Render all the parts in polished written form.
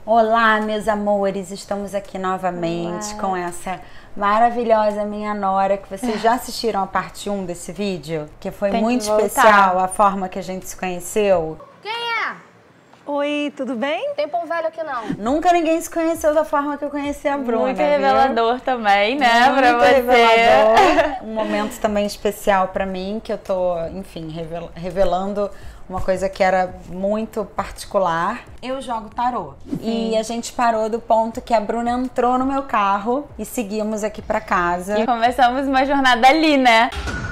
Olá, meus amores, estamos aqui novamente com essa maravilhosa minha nora, que vocês já assistiram a parte 1 desse vídeo, que foi muito especial a forma que a gente se conheceu. Quem é? Oi, tudo bem? Tem pão velho aqui não. Nunca ninguém se conheceu da forma que eu conheci a Bruna, Muito revelador também, né, muito pra você. Revelador. Um momento também especial pra mim, que eu tô, enfim, revelando uma coisa que era muito particular. Eu jogo tarô. E a gente parou do ponto que a Bruna entrou no meu carro e seguimos aqui pra casa. E começamos uma jornada ali, né?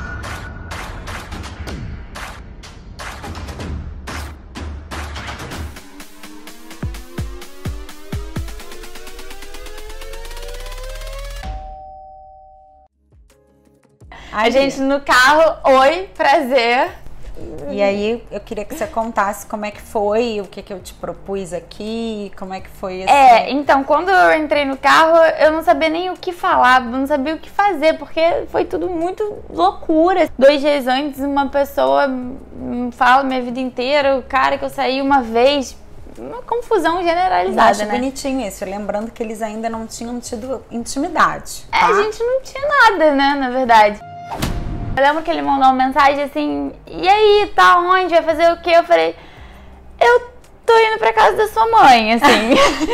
A gente no carro, oi, prazer. E aí eu queria que você contasse como é que foi, o que eu te propus aqui, como é que foi esse... Então, quando eu entrei no carro, eu não sabia nem o que falar, não sabia o que fazer, porque foi tudo muito loucura. 2 dias antes, uma pessoa fala minha vida inteira, o cara que eu saí uma vez... Uma confusão generalizada, acho né? bonitinho isso, lembrando que eles ainda não tinham tido intimidade. Tá? A gente não tinha nada, né, na verdade. Eu lembro que ele mandou uma mensagem assim, e aí, tá onde? Vai fazer o quê? Eu falei, eu tô indo pra casa da sua mãe, assim.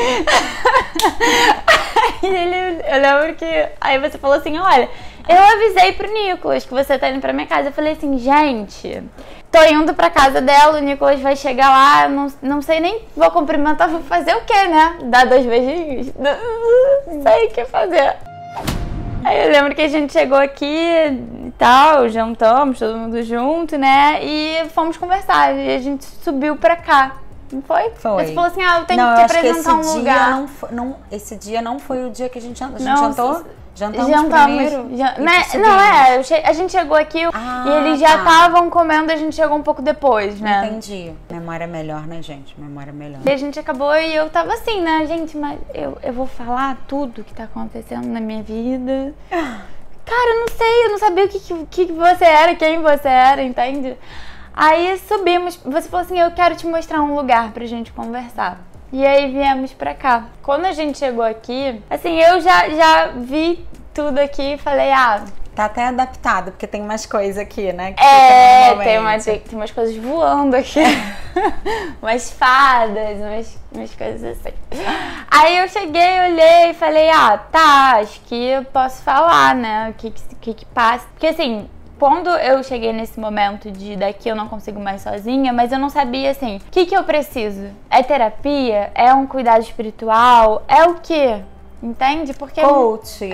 Aí eu lembro que, aí você falou assim, olha, eu avisei pro Nicolas que você tá indo pra minha casa. Eu falei assim, gente, tô indo pra casa dela, o Nicolas vai chegar lá, não sei nem, vou cumprimentar, vou fazer o quê, né? Dar 2 beijinhos? Não sei o que fazer. Aí eu lembro que a gente chegou aqui e tal, jantamos, todo mundo junto, né? E fomos conversar. E a gente subiu pra cá. Não foi? Foi. Você falou assim, eu tenho que te apresentar um lugar. Esse dia não foi o dia que a gente jantou. A gente Não, jantou? Jantamos primeiro? A gente chegou aqui e eles já estavam comendo, a gente chegou um pouco depois, né? Entendi. Memória melhor, né, gente? Memória melhor. E a gente acabou e eu tava assim, né, gente, mas eu vou falar tudo que tá acontecendo na minha vida. Cara, eu não sei, eu não sabia o que você era, quem você era, entende? Aí subimos, você falou assim, eu quero te mostrar um lugar pra gente conversar. E aí viemos pra cá. Quando a gente chegou aqui, assim, eu já vi tudo aqui e falei, tá até adaptado, porque tem umas coisas aqui, né? Tem umas coisas voando aqui. Umas fadas, umas coisas assim. Aí eu cheguei, olhei e falei, tá, acho que eu posso falar, né? O que passa. Porque assim, quando eu cheguei nesse momento de daqui eu não consigo mais sozinha, mas eu não sabia assim, o que eu preciso? É terapia? É um cuidado espiritual? É o quê? Entende? Porque coach,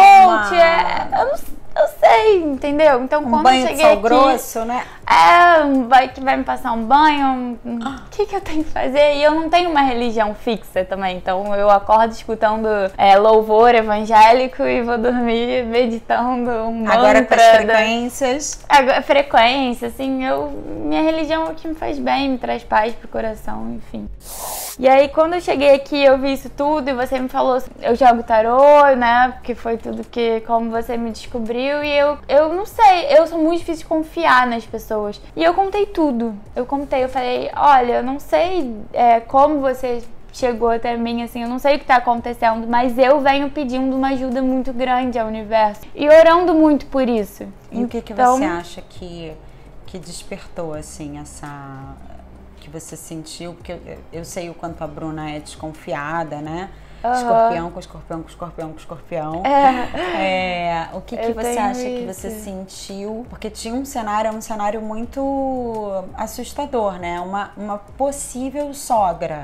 eu sei, entendeu? Então quando eu cheguei aqui, grosso, né? Vai me passar um banho, o que eu tenho que fazer? E eu não tenho uma religião fixa também, então eu acordo escutando louvor evangélico e vou dormir meditando um mantra. Agora com as frequências. Frequência, assim, minha religião é o que me faz bem, me traz paz pro coração, enfim. E aí quando eu cheguei aqui, eu vi isso tudo e você me falou, eu jogo tarô, né, porque foi tudo como você me descobriu e eu não sei, eu sou muito difícil de confiar nas pessoas. E eu contei tudo, eu falei, olha, eu não sei como você chegou até mim, assim, eu não sei o que tá acontecendo, mas eu venho pedindo uma ajuda muito grande ao universo e orando muito por isso. E o que você acha que despertou, assim, que você sentiu? Porque eu sei o quanto a Bruna é desconfiada, né? Escorpião com escorpião com escorpião com escorpião. O que você acha que você sentiu? Porque tinha um cenário muito assustador, né? Uma possível sogra.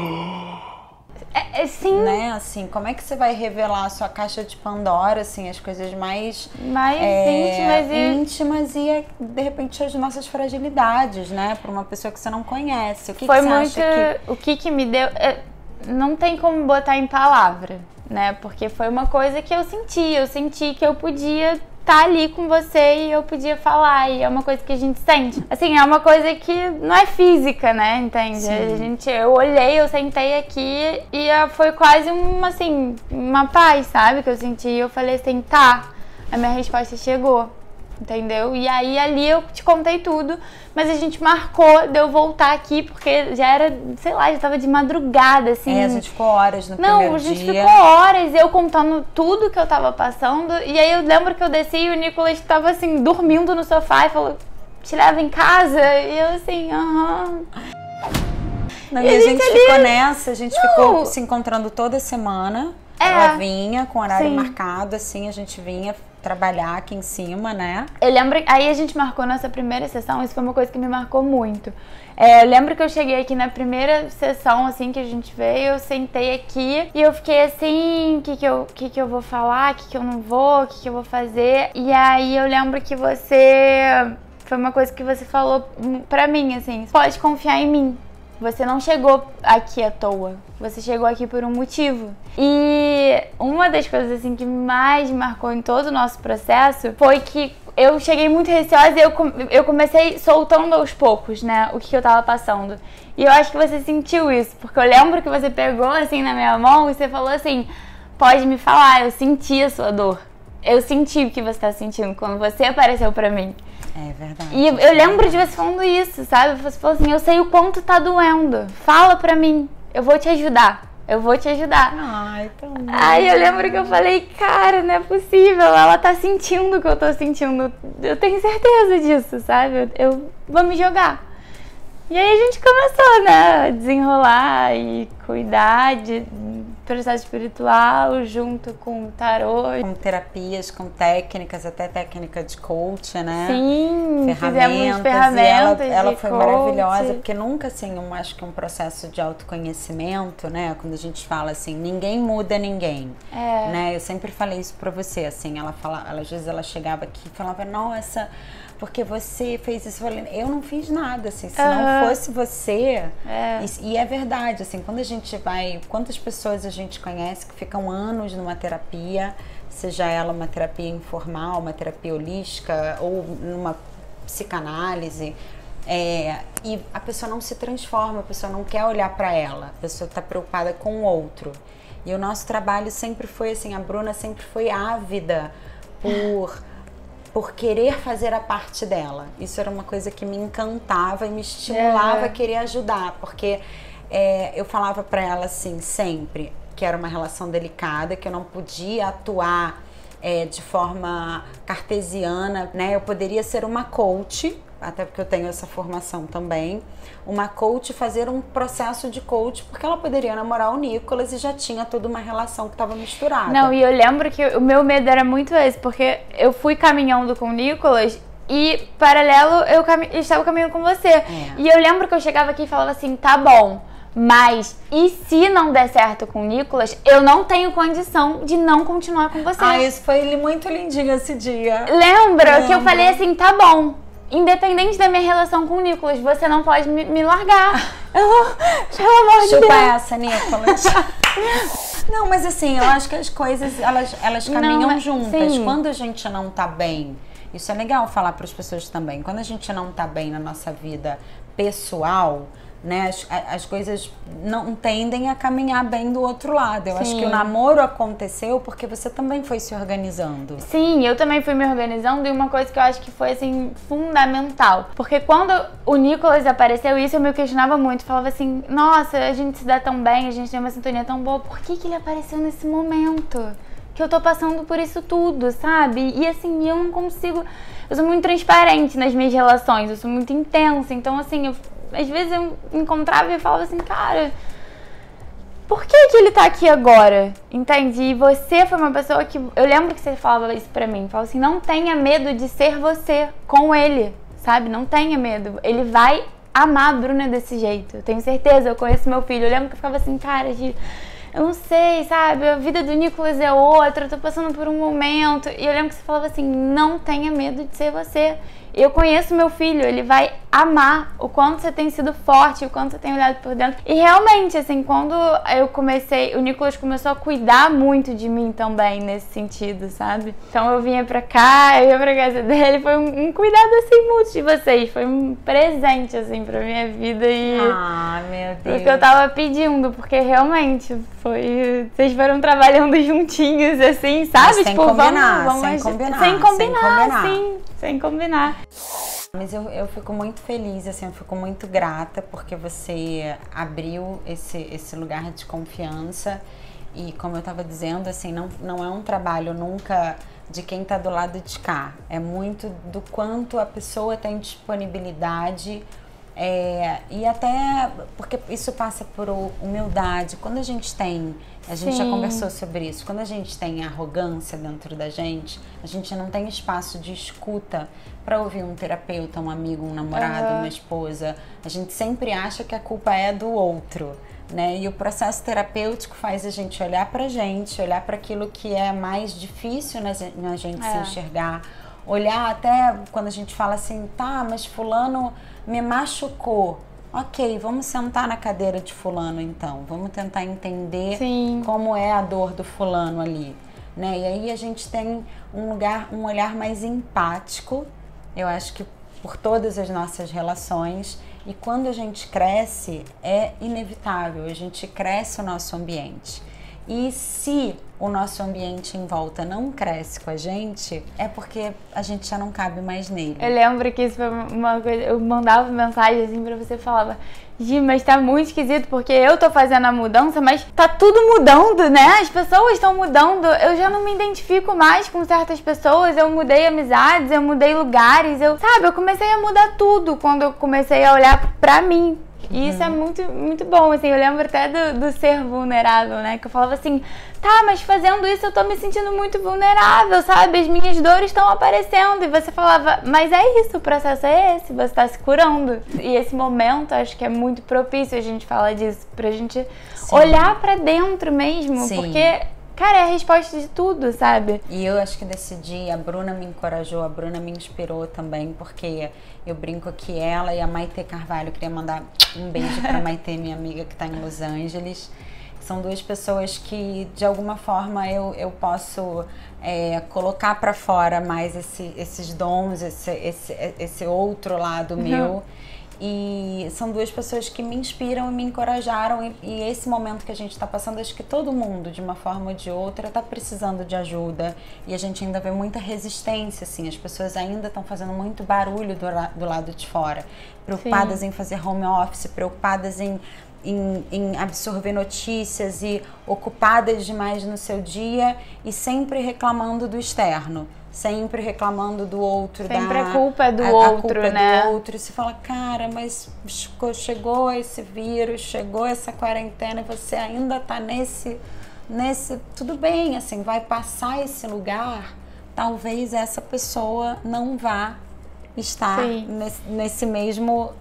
Sim. Né? Assim, como é que você vai revelar a sua caixa de Pandora, assim, as coisas mais íntimas e, de repente, as nossas fragilidades, né? Para uma pessoa que você não conhece. O que você acha que... O que me deu... Não tem como botar em palavra, né? Porque foi uma coisa que eu senti que eu podia estar ali com você e eu podia falar, e é uma coisa que a gente sente. Assim, é uma coisa que não é física, né? Entende? Eu olhei, eu sentei aqui e foi quase uma paz, sabe? Que eu senti, e eu falei assim, tá, a minha resposta chegou. entendeu? E aí ali eu te contei tudo, mas a gente marcou de eu voltar aqui, porque já era, sei lá, já tava de madrugada, assim. A gente ficou horas no primeiro dia. Não, a gente ficou horas, eu contando tudo que eu tava passando, e aí eu lembro que eu desci e o Nicolas tava, assim, dormindo no sofá e falou, te leva em casa? E eu assim, aham. Não, e a gente ficou nessa, a gente ficou se encontrando toda semana. Ela vinha com horário marcado, assim, a gente vinha trabalhar aqui em cima, né? Eu lembro, aí a gente marcou nossa primeira sessão, isso foi uma coisa que me marcou muito. Eu lembro que eu cheguei aqui na primeira sessão, assim, que a gente veio, eu sentei aqui e eu fiquei assim, o que eu vou falar, o que eu não vou, o que eu vou fazer. E aí eu lembro que foi uma coisa que você falou pra mim, assim, pode confiar em mim. Você não chegou aqui à toa, você chegou aqui por um motivo. E uma das coisas assim que mais me marcou em todo o nosso processo foi que eu cheguei muito receosa e eu comecei soltando aos poucos, né, o que eu tava passando. E eu acho que você sentiu isso, porque eu lembro que você pegou assim na minha mão e você falou assim, pode me falar, eu senti a sua dor. Eu senti o que você tá sentindo quando você apareceu pra mim. É verdade. E eu lembro de você falando isso, sabe? Você falou assim, eu sei o quanto tá doendo. Fala pra mim, eu vou te ajudar. Eu vou te ajudar. Ai, tão lindo. Aí eu lembro que eu falei, cara, não é possível. Ela tá sentindo o que eu tô sentindo. Eu tenho certeza disso, sabe? Eu vou me jogar. E aí a gente começou, né, a desenrolar e cuidar de processo espiritual junto com o tarô. Com terapias, com técnicas, até técnica de coach, né? Sim, ferramentas. Ferramentas e ela foi coach. Maravilhosa, porque nunca, assim, acho que um processo de autoconhecimento, né? Quando a gente fala assim, ninguém muda ninguém, né? Eu sempre falei isso pra você, assim, às vezes ela chegava aqui e falava, nossa, porque você fez isso, eu não fiz nada, assim, se não fosse você, e é verdade, assim, quando a gente vai, quantas pessoas a gente conhece que ficam anos numa terapia, seja ela uma terapia informal, uma terapia holística, ou numa psicanálise, e a pessoa não se transforma, a pessoa não quer olhar para ela, a pessoa está preocupada com o outro, e o nosso trabalho sempre foi assim, a Bruna sempre foi ávida por querer fazer a parte dela. Isso era uma coisa que me encantava e me estimulava a querer ajudar, porque eu falava para ela assim, sempre, que era uma relação delicada, que eu não podia atuar de forma cartesiana, né? Eu poderia ser uma coach, até porque eu tenho essa formação também, uma coach, fazer um processo de coach, porque ela poderia namorar o Nicolas e já tinha toda uma relação que estava misturada. Não, e eu lembro que o meu medo era muito esse, porque eu fui caminhando com o Nicolas e, paralelo, eu estava caminhando com você. E eu lembro que eu chegava aqui e falava assim, tá bom, mas e se não der certo com o Nicolas, eu não tenho condição de não continuar com você. Isso foi muito lindinho esse dia. Lembra que eu falei assim, tá bom, independente da minha relação com o Nicolas, você não pode me largar. Pelo amor de Deus. Chupa essa, Nicolas. Não, mas assim, eu acho que as coisas, elas caminham juntas. Sim. Quando a gente não tá bem, isso é legal falar para as pessoas também, quando a gente não tá bem na nossa vida pessoal, né, as coisas não tendem a caminhar bem do outro lado. Eu acho que o namoro aconteceu porque você também foi se organizando. Sim, eu também fui me organizando, e uma coisa que eu acho que foi assim fundamental, porque quando o Nicolas apareceu, isso eu me questionava muito, falava assim, nossa, a gente se dá tão bem, a gente tem uma sintonia tão boa, por que ele apareceu nesse momento? Que eu tô passando por isso tudo, sabe? E assim, eu não consigo, eu sou muito transparente nas minhas relações, eu sou muito intensa, então assim, às vezes eu encontrava e falava assim, cara, por que ele tá aqui agora? Entende? E você foi uma pessoa que, eu lembro que você falava isso pra mim, falava assim, não tenha medo de ser você com ele, sabe? Não tenha medo, ele vai amar a Bruna desse jeito, eu tenho certeza, eu conheço meu filho, eu lembro que eu ficava assim, cara, eu não sei, sabe, a vida do Nicolas é outra, eu tô passando por um momento, e eu lembro que você falava assim, não tenha medo de ser você. Eu conheço meu filho, ele vai amar o quanto você tem sido forte, o quanto você tem olhado por dentro. E realmente, assim, quando eu comecei, o Nicolas começou a cuidar muito de mim também, nesse sentido, sabe? Então eu vinha pra cá, eu ia pra casa dele, foi um cuidado, assim, muito de vocês. Foi um presente, assim, pra minha vida e... Ah, meu Deus. Porque eu tava pedindo, porque realmente foi... Vocês foram trabalhando juntinhos, assim, sabe? Mas sem tipo, combinar, vamos sem combinar. sem combinar, sim. sem combinar. Mas eu fico muito feliz, assim, eu fico muito grata porque você abriu esse lugar de confiança e, como eu estava dizendo, assim, não é um trabalho nunca de quem está do lado de cá, é muito do quanto a pessoa tem disponibilidade. E até porque isso passa por humildade. Quando a gente já conversou sobre isso, quando a gente tem arrogância dentro da gente, a gente não tem espaço de escuta para ouvir um terapeuta, um amigo, um namorado, uma esposa. A gente sempre acha que a culpa é do outro, né? E o processo terapêutico faz a gente olhar pra gente, olhar para aquilo que é mais difícil na gente se enxergar, olhar até quando a gente fala assim, tá, mas fulano me machucou. Ok, vamos sentar na cadeira de fulano então. Vamos tentar entender como é a dor do fulano ali, né? E aí a gente tem um olhar mais empático, eu acho que por todas as nossas relações. E quando a gente cresce, é inevitável, a gente cresce o nosso ambiente. E se o nosso ambiente em volta não cresce com a gente, é porque a gente já não cabe mais nele. Eu lembro que isso foi uma coisa, eu mandava mensagem assim pra você, falava, Gi, mas tá muito esquisito porque eu tô fazendo a mudança, mas tá tudo mudando, né? As pessoas estão mudando, eu já não me identifico mais com certas pessoas, eu mudei amizades, eu mudei lugares, eu comecei a mudar tudo quando eu comecei a olhar pra mim. E isso é muito, muito bom, assim, eu lembro até do ser vulnerável, né, que eu falava assim, tá, mas fazendo isso eu tô me sentindo muito vulnerável, sabe, as minhas dores estão aparecendo, e você falava, mas é isso, o processo é esse, você tá se curando. E esse momento, acho que é muito propício a gente falar disso, pra gente olhar pra dentro mesmo, porque... Cara, é a resposta de tudo, sabe? E eu acho que nesse dia a Bruna me encorajou, a Bruna me inspirou também, porque eu brinco que ela e a Maite Carvalho, eu queria mandar um beijo pra Maite, minha amiga que tá em Los Angeles. São duas pessoas que, de alguma forma, eu posso colocar pra fora mais esses dons, esse outro lado meu. E são duas pessoas que me inspiram e me encorajaram, e esse momento que a gente está passando, acho que todo mundo, de uma forma ou de outra, está precisando de ajuda, e a gente ainda vê muita resistência, assim, as pessoas ainda estão fazendo muito barulho do lado de fora, preocupadas em fazer home office, preocupadas em absorver notícias e ocupadas demais no seu dia e sempre reclamando do externo. Sempre reclamando do outro. Sempre a culpa é do outro, culpa né? É do outro. E você fala, cara, mas chegou esse vírus, chegou essa quarentena e você ainda tá nesse... Tudo bem, assim, vai passar esse lugar, talvez essa pessoa não vá estar nesse mesmo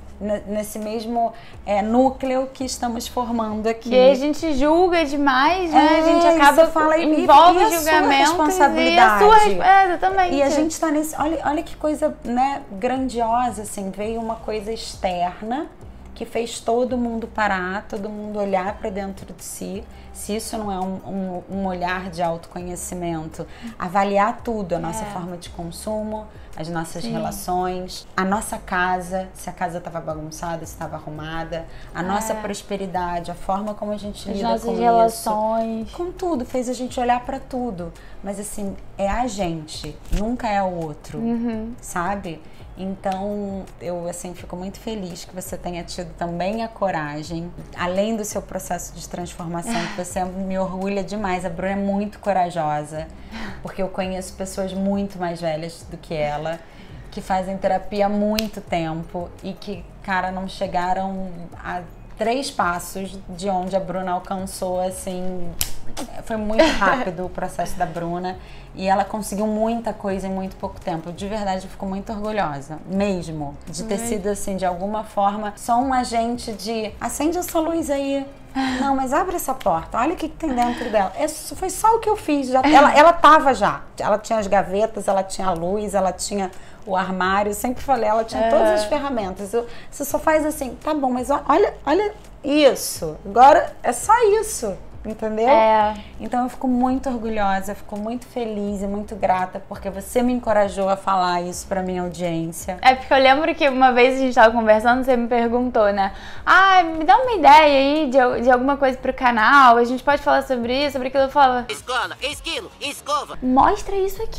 núcleo que estamos formando aqui. E a gente julga demais, né? A gente acaba envolve julgamentos e a sua exatamente. E a gente tá nesse... Olha que coisa, né, grandiosa, assim. Veio uma coisa externa que fez todo mundo parar, todo mundo olhar para dentro de si. Se isso não é um olhar de autoconhecimento, avaliar tudo, a nossa forma de consumo, as nossas relações, a nossa casa, se a casa estava bagunçada, se estava arrumada, a nossa prosperidade, a forma como a gente lida com isso. As nossas relações. Com tudo, fez a gente olhar para tudo. Mas assim, é a gente, nunca é o outro, sabe? Então, eu assim fico muito feliz que você tenha tido também a coragem, além do seu processo de transformação, que você me orgulha demais. A Bruna é muito corajosa, porque eu conheço pessoas muito mais velhas do que ela, que fazem terapia há muito tempo e que, cara, não chegaram a 3 passos de onde a Bruna alcançou, assim... Foi muito rápido o processo da Bruna e ela conseguiu muita coisa em muito pouco tempo. De verdade, eu fico muito orgulhosa, mesmo, de ter sido, assim, de alguma forma, só um agente de acende essa luz aí. Não, mas abre essa porta, olha o que tem dentro dela. Isso foi só o que eu fiz. Ela tava já. Ela tinha as gavetas, ela tinha a luz, ela tinha o armário. Eu sempre falei, ela tinha todas as ferramentas. Você só faz assim, tá bom, mas olha isso. Agora é só isso. Entendeu? Então eu fico muito orgulhosa, fico muito feliz e muito grata porque você me encorajou a falar isso pra minha audiência. É porque eu lembro que uma vez a gente tava conversando, você me perguntou, né? Me dá uma ideia aí de alguma coisa pro canal, a gente pode falar sobre isso, sobre aquilo. Eu falava, escola, esquilo, escova. Mostra isso aqui.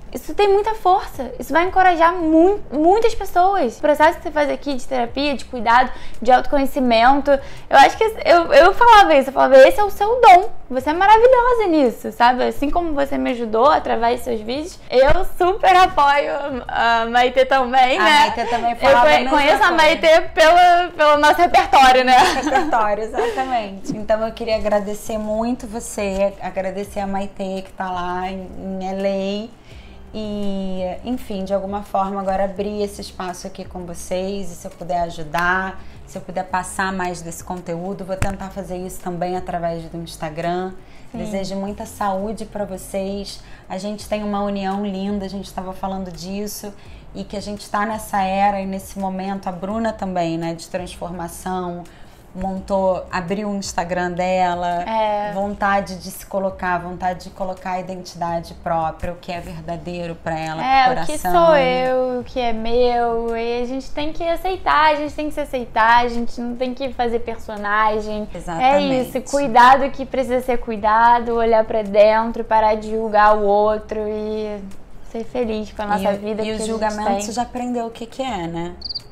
Isso tem muita força, isso vai encorajar muitas pessoas. O processo que você faz aqui de terapia, de cuidado, de autoconhecimento, eu acho que eu falava isso, eu falava, esse é o seu dom, você é maravilhosa nisso, sabe? Assim como você me ajudou através dos seus vídeos, eu super apoio a Maitê também, né? A Maitê também falava Eu conheço a Maitê pelo nosso repertório, né? Repertório, exatamente. Então eu queria agradecer muito você, agradecer a Maitê que tá lá em LA. E, enfim, de alguma forma agora abrir esse espaço aqui com vocês, e se eu puder ajudar, se eu puder passar mais desse conteúdo, vou tentar fazer isso também através do Instagram. Sim. Desejo muita saúde para vocês. A gente tem uma união linda, a gente estava falando disso, e que a gente está nessa era e nesse momento, a Bruna também, né, de transformação, abriu o Instagram dela, vontade de se colocar, vontade de colocar a identidade própria, o que é verdadeiro para ela, pro coração. O que sou eu, o que é meu, e a gente tem que aceitar, a gente tem que se aceitar, a gente não tem que fazer personagem. Exatamente. É isso, cuidar do que precisa ser cuidado, olhar para dentro, parar de julgar o outro e ser feliz com a nossa vida. E os julgamentos você já aprendeu o que é, né?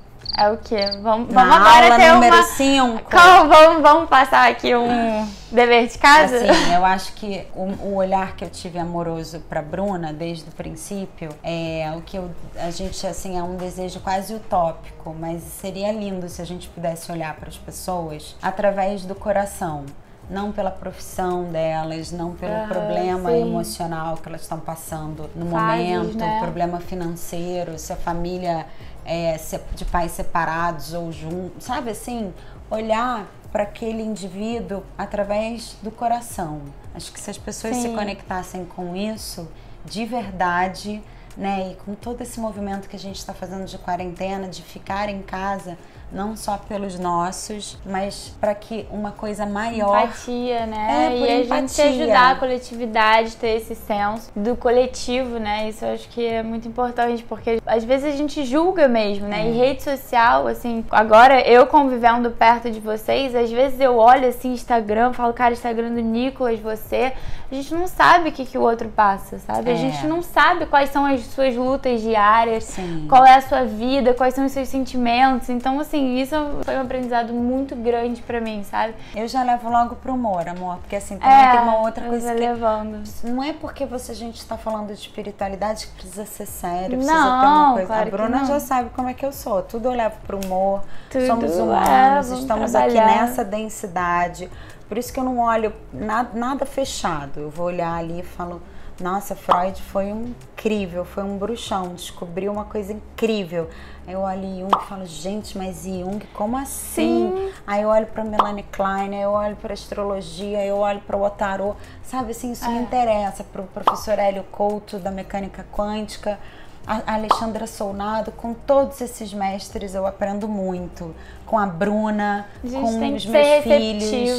É o quê? Vamos agora ter número 5. Vamos passar aqui um dever de casa? Assim, eu acho que o olhar que eu tive amoroso pra Bruna desde o princípio é o que a gente, assim, é um desejo quase utópico, mas seria lindo se a gente pudesse olhar para as pessoas através do coração. Não pela profissão delas, não pelo problema emocional que elas estão passando no momento, né? Problema financeiro, se a família se de pais separados ou juntos, sabe assim? Olhar para aquele indivíduo através do coração. Acho que se as pessoas se conectassem com isso de verdade, né? E com todo esse movimento que a gente está fazendo de quarentena, de ficar em casa, não só pelos nossos, mas para que uma coisa maior... Empatia, né? E a gente ajudar a coletividade, ter esse senso do coletivo, né? Isso eu acho que é muito importante, porque às vezes a gente julga mesmo, né? E rede social, assim, agora eu convivendo perto de vocês, às vezes eu olho assim, Instagram, falo, cara, Instagram do Nicolas, você... A gente não sabe o que o outro passa, sabe? A gente não sabe quais são as suas lutas diárias, qual é a sua vida, quais são os seus sentimentos. Então, assim, isso foi um aprendizado muito grande pra mim, sabe? Eu já levo logo pro humor, amor, porque assim, também tem uma outra coisa que... levando. Não é porque a gente tá falando de espiritualidade que precisa ser sério, precisa ter uma coisa... Claro, a Bruna já sabe como é que eu sou, tudo eu levo pro humor, tudo, somos humanos, estamos aqui nessa densidade. Por isso que eu não olho nada fechado. Eu vou olhar ali e falo, nossa, Freud foi incrível, foi um bruxão, descobriu uma coisa incrível. Aí eu olho Jung e falo, gente, mas Jung, como assim? Sim. Aí eu olho para Melanie Klein, aí eu olho para astrologia, aí eu olho para o tarô. Sabe assim, isso me interessa. Para o professor Hélio Couto, da mecânica quântica, a Alexandra Solnado, com todos esses mestres eu aprendo muito. Com a Bruna, com os meus filhos,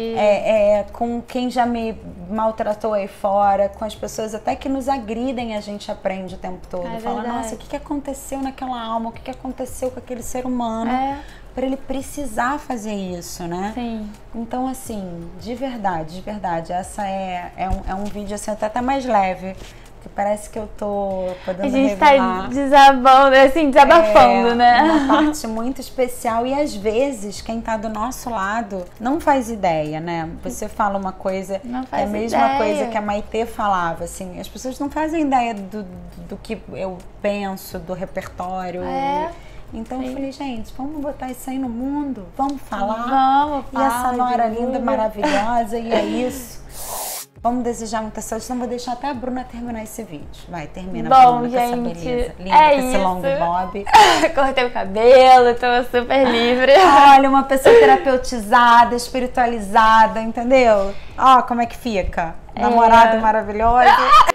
com quem já me maltratou aí fora, com as pessoas até que nos agridem, a gente aprende o tempo todo. Fala, nossa, o que aconteceu naquela alma, o que aconteceu com aquele ser humano para ele precisar fazer isso, né? Sim. Então, assim, de verdade, essa é um vídeo assim, até mais leve. Que parece que eu tô podendo revelar. A gente tá desabafando, né? Uma parte muito especial e às vezes quem tá do nosso lado não faz ideia, né? Você fala uma coisa, é a mesma coisa que a Maitê falava, assim, as pessoas não fazem ideia do que eu penso, do repertório. Então eu falei, gente, vamos botar isso aí no mundo, vamos falar. Vamos, e essa Nora linda, maravilhosa, e é isso. Vamos desejar muita saúde, senão vou deixar até a Bruna terminar esse vídeo. Vai, termina, Bruna, gente, com essa beleza. Linda, com esse long bob. Cortei o cabelo, tô super livre. Olha, uma pessoa terapeutizada, espiritualizada, entendeu? Ó, como é que fica. Namorado maravilhoso.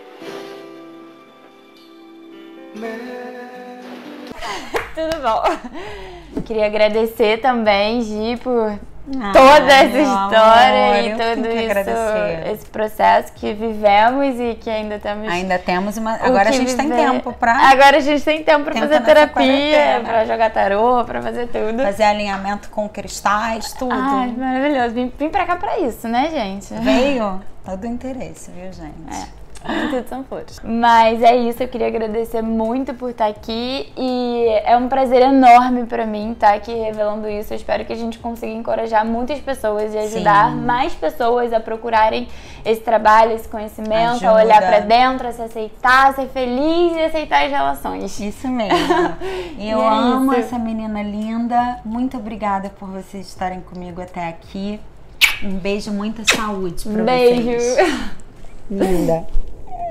Tudo bom. Eu queria agradecer também, Gi, por toda essa história e todo isso, esse processo que vivemos e que ainda temos. Ainda temos agora a gente tem tempo pra. Agora a gente tem tempo pra fazer terapia, pra jogar tarô, pra fazer tudo. Fazer alinhamento com cristais, tudo. Ai, maravilhoso. Vim pra cá pra isso, né, gente? Veio todo o interesse, viu, gente? Nem tudo são flores. Mas é isso, eu queria agradecer muito por estar aqui e é um prazer enorme pra mim estar aqui revelando isso. Eu espero que a gente consiga encorajar muitas pessoas e ajudar mais pessoas a procurarem esse trabalho, esse conhecimento, a olhar pra dentro, a se aceitar, a ser feliz e aceitar as relações. Isso mesmo. E eu amo essa menina linda. Muito obrigada por vocês estarem comigo até aqui. Um beijo, muita saúde pra vocês. Beijo. Linda.